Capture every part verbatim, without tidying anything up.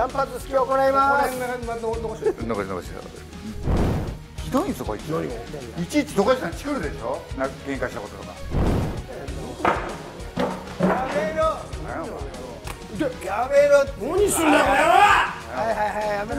断髪式を行います。 残して残してひどいんですよこいつ。いちいち十勝さんチクるでしょ、なんか喧嘩したこととか。 やめろやめろ、 何すんだよこの野郎。 はいはいはい、やめろ。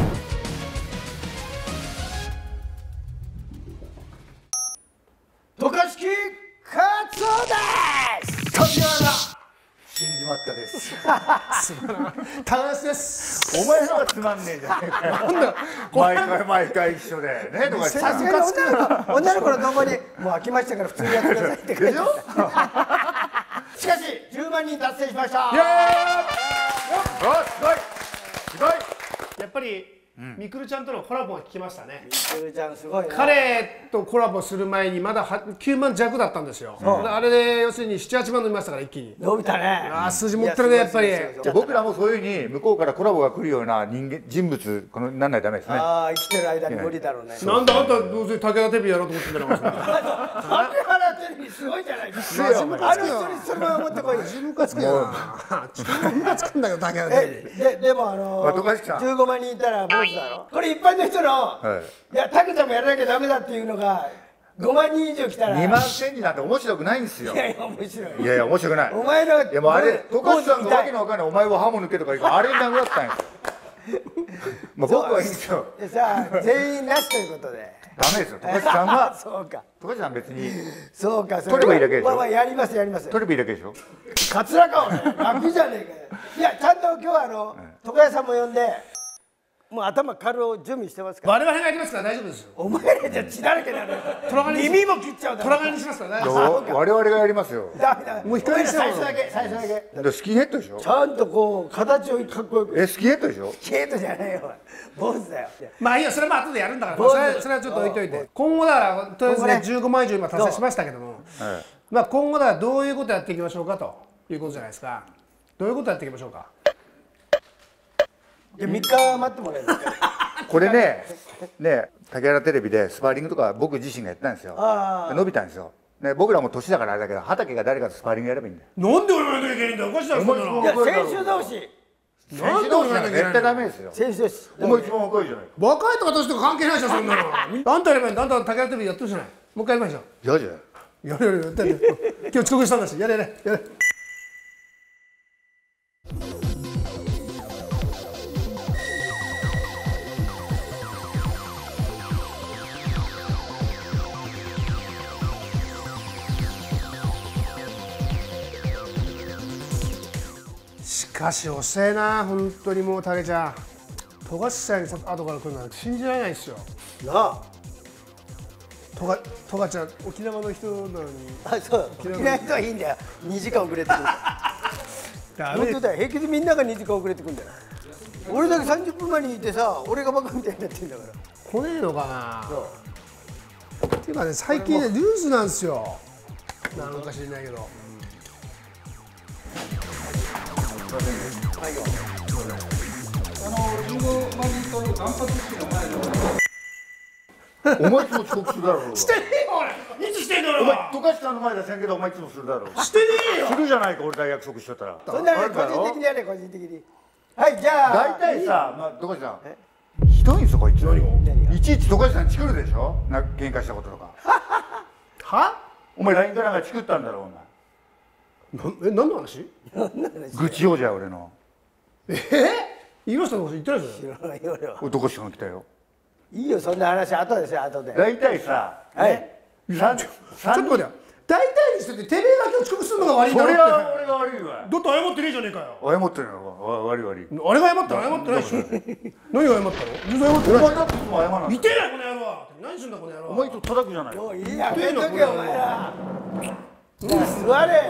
渡嘉敷カツオです。 神原死んじまったです。 高橋です。 お前のがつまんねえじゃねえかよ。なんだ毎回毎回一緒でね。とかさすがに女の子女の子のとこにもう飽きましたから普通にやってくださいって書いてあった。しかしじゅうまんにん達成しました。 イエーイ。おすごいすごい。 やっぱりみくるちゃんとのコラボが聞きましたね。 みくるちゃんすごいね。 彼とコラボする前にまだきゅうまん弱だったんですよ。あれで要するになな、はちまん伸びましたから一気に。 伸びたね。 ああ数字持ってるねやっぱり。 僕らもそういうふうに向こうからコラボが来るような人間人物このなんないとダメですね。 ああ生きてる間に無理だろうね。 なんだあんたどうせ武田テレビやろうと思ってんだろ。 竹原テレビすごいじゃないですか。あの人にそれを持ってこい。 自分ムカつくよな。自分ムカつくんだけど武田テレビ。 えででもあのじゅうごまんにんいたら坊主だろ。これ一般の人のいやタクちゃんもやらなきゃダメだっていうのがごまんにん以上来たらにまんせんになんて面白くないんですよ。 いやいや面白い。 いやいや面白くない。 お前のいやもうあれ十勝さんがわけのわかんないお前は歯も抜けとか言うからあれに殴らったんですよ。まあ僕はいいんですよ。 でさあ全員なしということでダメですよ。十勝さんはそうか十勝さん別にそうか取ればいいだけでしょ。 まあまあやりますやります。 取ればいいだけでしょ。 カツラか俺楽じゃねえかよ。いやちゃんと今日はあの床屋さんも呼んでもう頭軽を準備してますから。 我々がやりますから大丈夫ですよ。 お前らじゃ血だらけだね。耳も切っちゃうだろ。 虎狩りにしますから大丈夫です。 我々がやりますよ。 ダメだ。 もう光にして最初だけ最初だけ。 でスキンヘッドでしょ。 ちゃんとこう形をかっこよく。 えスキンヘッドでしょ。 スキンヘッドじゃないよ。坊主だよ。 まあいいよそれも後でやるんだから。それそれはちょっと置いといて。今後だからとりあえずねじゅうごまん以上今達成しましたけども、まあ今後だからどういうことやっていきましょうかということじゃないですか。どういうことやっていきましょうか。 じゃみっか待ってもらえる。 これね、ね、竹原テレビでスパーリングとか僕自身がやってたんですよ。伸びたんですよ。ね、僕らも年だからあれだけど、畑が誰かとスパーリングやればいいんだよ。 なんで俺がやんなきゃいけないんだよ。おかしいだろそんなの。 いや選手同士。 選手同士なんか絶対ダメですよ。 選手同士。 お前一番若いじゃない。 若いとか年とか関係ないでしょそんなの。あんたやればいいんだ。あんた竹原テレビやってるじゃない。もう一回やりましょう。 嫌じゃん。 やれやれやってやれ。今日遅刻したんだしやれやれやれ。しかし遅えな本当にもうタケちゃん富樫さんに後から来るなんて信じられないですよなあ。 トガトガちゃん沖縄の人なのにあそう沖縄の人はいいんだよ。にじかん遅れてくる。本当だよ。平気でみんながにじかん遅れてくるんだよ。俺だけさんじゅっぷんまえにいてさ俺がバカみたいになってんだから。 来ねえのかな。っていうかね最近ねルーズなんですよ。なんか知らないけど。 あのじゅうごまんにんとの断髪式の前の。お前いつも遅刻するだろう。 してねえよ俺。いつしてんのよ。 お前十勝さんの前でせんけどお前いつもするだろう。 してねえよ。 するじゃないか俺が約束しとったら。 そんなね個人的にやれ個人的に。はいじゃあ。 大体さ、まあ十勝さんひどいんですよこいつ。いちいち十勝さんチクるでしょ。な喧嘩したこととか。 は？ お前ラインかなんかチクったんだろお前。 え何の話？ 愚痴王じゃ俺の。 え？言いましたのこと言ってないですよ。 知らないよ俺は。 どこしか来たよ。 いいよそんな話後ですよ後で。 大体さ、 はい三ちょっと待ってよ。大体にしてててめえだけ遅刻するのが悪いんだそれろって。 は俺が悪いわ。 だって謝ってねえじゃねえかよ。 謝ってるの悪い悪い。 あれが謝ったの謝ってないでしょ。何が謝ったの？全然謝ってない。 お前だっていつも謝らない。 見てないこの野郎。何すんだこの野郎。 お前と叩くじゃない。 もういいやめとけよお前ら。座れ座れ。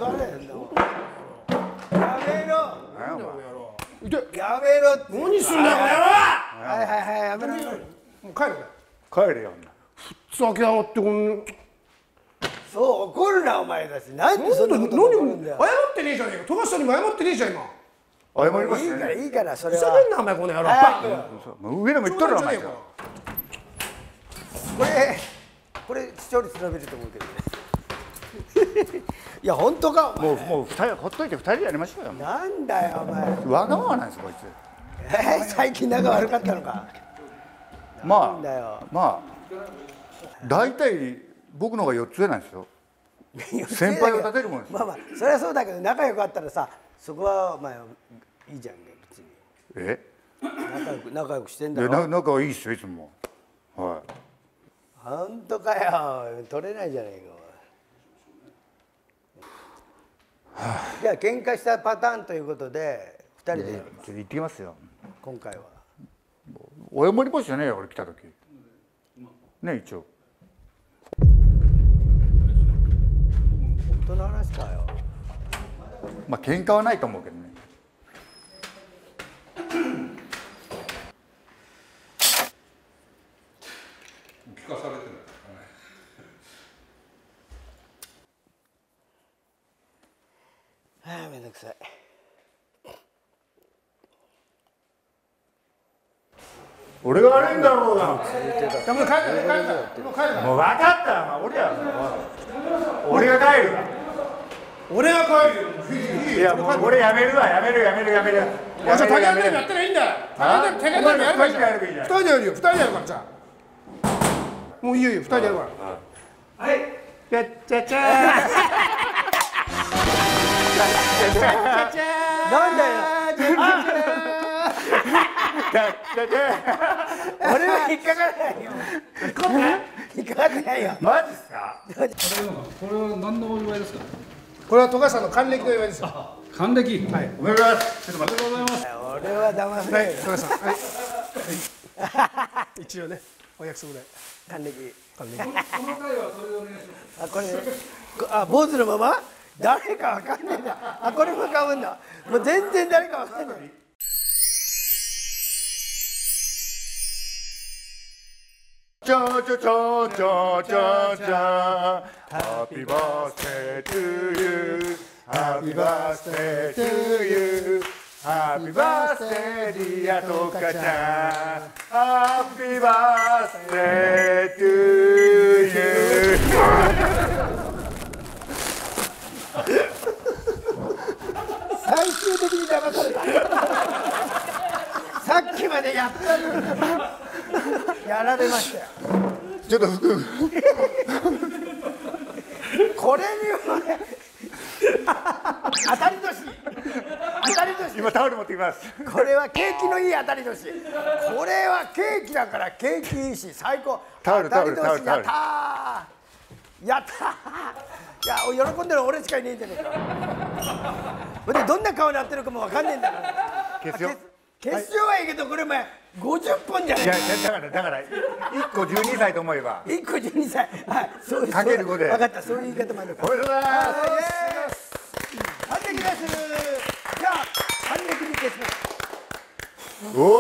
やめろ。やめろ。 何すんだよこの野郎。 はいはいはいやめろ。 もう帰るね。 帰れよ。 ふざけやがってこん。 そう怒るなお前だし。なんでそんなこと怒るんだよ。 謝ってねえじゃねえか。富樫さんにも謝ってねえじゃん今。 謝りますいいからね。 いいからそれふざは。 けんなお前この野郎。 上でも言っとるわお前。 これこれ視聴率伸びると思うけどね。いや本当か。 もうもう二人ほっといて二人でやりましょうよ。 なんだよお前。 わがままなんですこいつ。 え最近仲悪かったのか。 まなんだよあまあ大体僕の方がよっつ上なんですよ。先輩を立てるもんですよ。 まあまあそれはそうだけど仲良かったらさそこはまあいいじゃんね別に。 え仲良く仲良くしてんだでろ。 な仲はいいっすよいつも。は本当かよ取れないじゃないか。じゃあ喧嘩したパターンということでふたりでい。ちょっと行ってきますよ。 今回は。 お山り星じゃねえよ俺来た時。ね一応。 本当の話かよ。 まあ喧嘩はないと思うけどね。 聞かされてない。 はあめんどくさい。 俺が悪いんだろうが。 もう帰る帰る帰るもう帰るもう分かったわ俺や。俺が帰るわ。 俺が帰るよ。 いやもう俺やめるわやめるやめるやめる。 じゃあ竹谷やったらいいんだよ。竹谷竹谷やればいいじゃん。二人でやるよ。二人でやるからじゃあ。もういいよいいよ。二人でやるから。はい。ちゃっちゃちゃなんだよ。俺は引っかからないよ。引っかかってないよ。 マジっすか。 これは何のお祝いですか。 これは富樫さんの還暦の祝いですよ。 還暦。はい。 おめでとうございます。ちょっと待って。 俺は騙せないよ。 富樫さん。はい。一応ねお約束で。 還暦。 還暦。 この回はそれでお願いします。 あこれこあ坊主のまま誰かわかんないんだ。あこれも買うんだ。もう全然誰かわかんない。 ちょちょちょちょちょちょ Happy birthday to you Happy birthday to you Happy birthday dear とかちゃん Happy birthday to you 最終的に騙された。さっきまでやったのにやられましたよ。 ちょっと服これにはね当たり年当たり年。 今タオル持ってきます。 これは景気のいい当たり年。これはケーキだから景気いいし最高。 タオルタオル当たり年タオルやったーやったー。いや喜んでる俺しかいねえんじゃねえか。ほんでどんな顔になってるかもわかんねえんだから。 決勝決勝はいいけどこれお前ごじゅっぽんじゃねえか。 いやだからだからいっこじゅうにさいと思えばいっこじゅうにさい。はいそういうかけるごで分かったそういう言い方もあるから。 おめでとうございます。 還暦です。じゃあ還暦に決します。 おお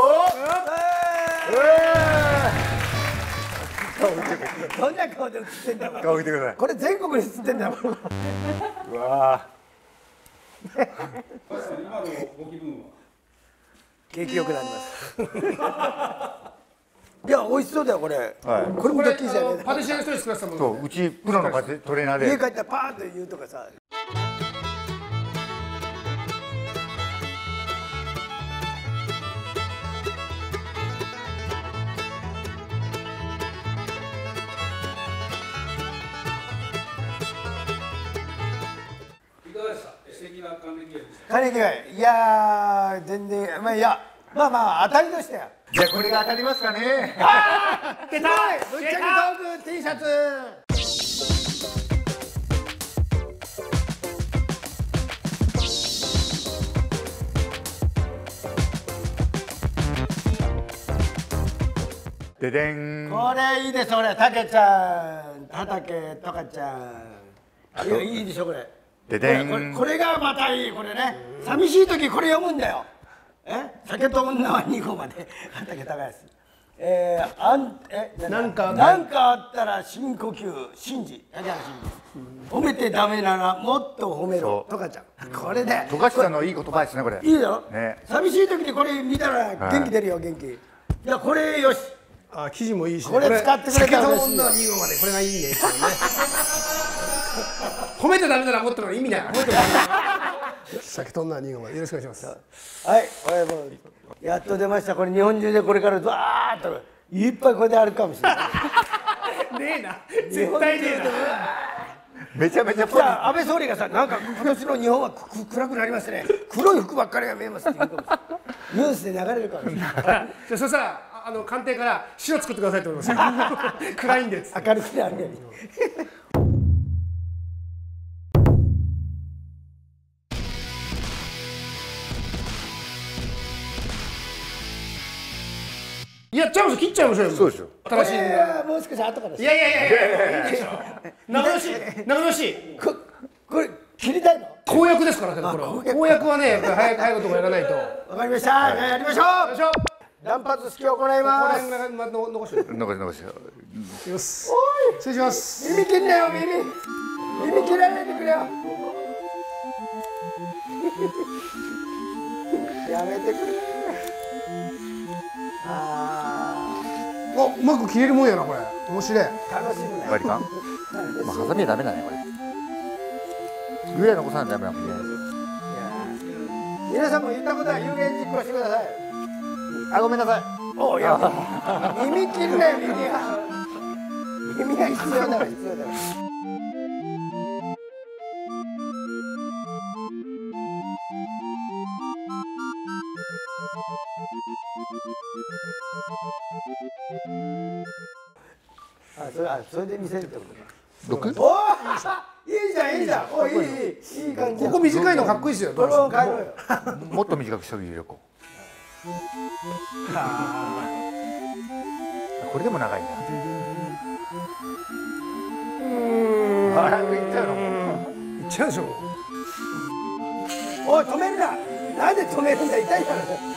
どんな顔で映ってんだろう。 顔見てください。 これ全国に映ってんだもん。 うわ今のご気分は。 景気良くなります。いや美味しそうだよこれ。 はいこれもドッキリじゃねえパティシエの人に作らせたもの。 そううちプロのパテトレーナーで家帰ったらパーンと言うとかさ。 いかがでした。素敵な還暦でした。 還暦会いやー全然まあいやまあまあ当たりとしたよ。 じゃあこれが当たりますかね。 出たぶっちゃけトーク T シャツ。 ででん。 これいいです俺たけちゃん畑とかちゃん。いやいいでしょこれ。 ででんこれこれがまたいいこれね。寂しい時これ読むんだよ。え酒と女はにこまで畑耕す。えー、あんえなんかなんかあったら深呼吸信じ竹原信じ褒めてダメならもっと褒めろとかちゃん。これで富樫さんのいい言葉ですねこれ。 いいよ、 ね寂しい時にこれ見たら元気出るよ元気。いやこれよしあ生地もいいしね。 これ使ってくれたら嬉しいよ。 酒と女はにごまでこれがいいねっていうね。褒めてダメならもっとの意味ない。褒めてダメなら酒とんな新駒よろしくお願いします。 はい、これもうやっと出ました。これ日本中でこれからバーッといっぱいこれであるかもしれない。 ねえな、絶対ねえな。 めちゃめちゃじゃあ安倍総理がさ、なんか今年の日本はく暗くなりましたね。黒い服ばっかりが見えますって言うかもしれない。ニュースで流れるかもしれない。 じゃあそしたらあの官邸から白作ってくださいって思います。暗いんで。 明るくなるように。 いやっちゃいましょう、切っちゃいましょうよ。 そうですよ。 新しい。 これはもう少し後から。 いやいやいやいやいいでしょ。長野市長野市ここれ切りたいの？ 公約ですからね、これ。公約はね、やっぱり早く早くとかやらないと。 わかりました。じゃあやりましょう。 よいしょ。 断髪式を行いこます。 れがまの残してる。 残し残し。 よし。失礼します。 耳切んなよ耳。耳切らないでくれよ。やめてくれ。あお、うまく切れるもんやなこれ。面白い。 あ、楽しみだ。 割り勘。まあハサミはダメだねこれ。上は残さないとダメだもんね。 皆さんも言ったことは有言実行してください。 あ、ごめんなさい。 おいや、耳切るなよ耳が。耳が必要だから必要だから。あ、それ、あ、それで見せるってことか。 六？ おお、いいじゃんいいじゃん。おいいいいいい感じ。 ここ短いのかっこいいですよ。 これを変えろよ。 もっと短くしてみるよ。これでも長いな。あら、いっちゃうの。 いっちゃうでしょ。 おい止めるな。なんで止めるんだ痛いから。 とり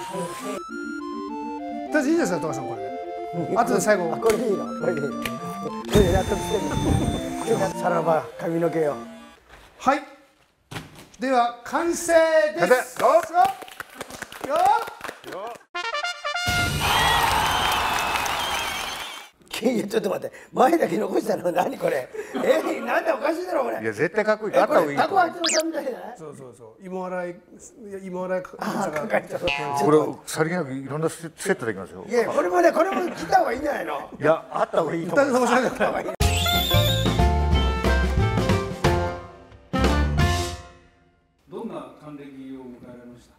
あえずいいですよ、高橋さんこれで。あとで最後。 これでいいのこれでいいの。これで納得してる。さらば髪の毛よ。 はい。では完成です。 完成。 よ。 いやちょっと待って前だけ残したの何これ。えなんでおかしいだろこれ。 いや絶対かっこいい。 えあった方がいいと思う。 タコハチのさんみたいじゃない。 そうそうそう。芋洗い、いや芋洗いか。 ああかかっちゃう。 これさりげなくいろんなセットできますよ。 いやこれもねこれも切った方がいいんじゃないの。 いやあった方がいいと一思う。 旦残しながら。 どんな還暦を迎えられました？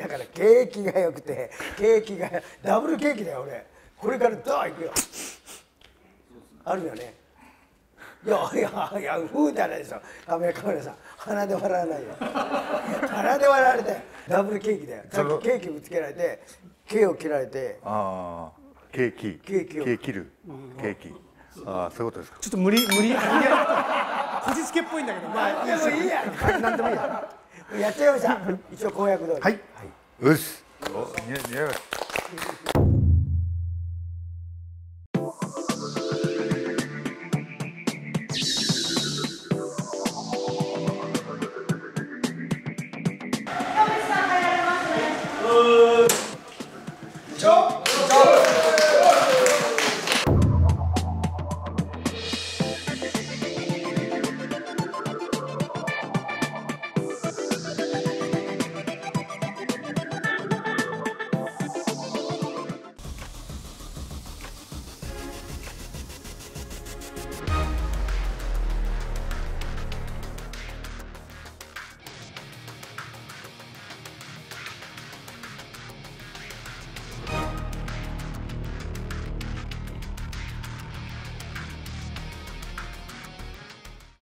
だからケーキが良くてケーキがダブルケーキだよ俺。これからドーン行くよ。あるよね。いやいやいやふうじゃないですよ。カメラカメラさん鼻で笑わないよ。鼻で笑われてダブルケーキだよ。さっきケーキぶつけられてケーを切られて。 ああケーキケーキをケーキ切るケーキ。ああそういうことですか。 ちょっと無理無理。いやこじつけっぽいんだけど。まあでもいいや。なんでもいいや。やっちゃいました。一応公約通り。 はい。 よし。お似合い似合います。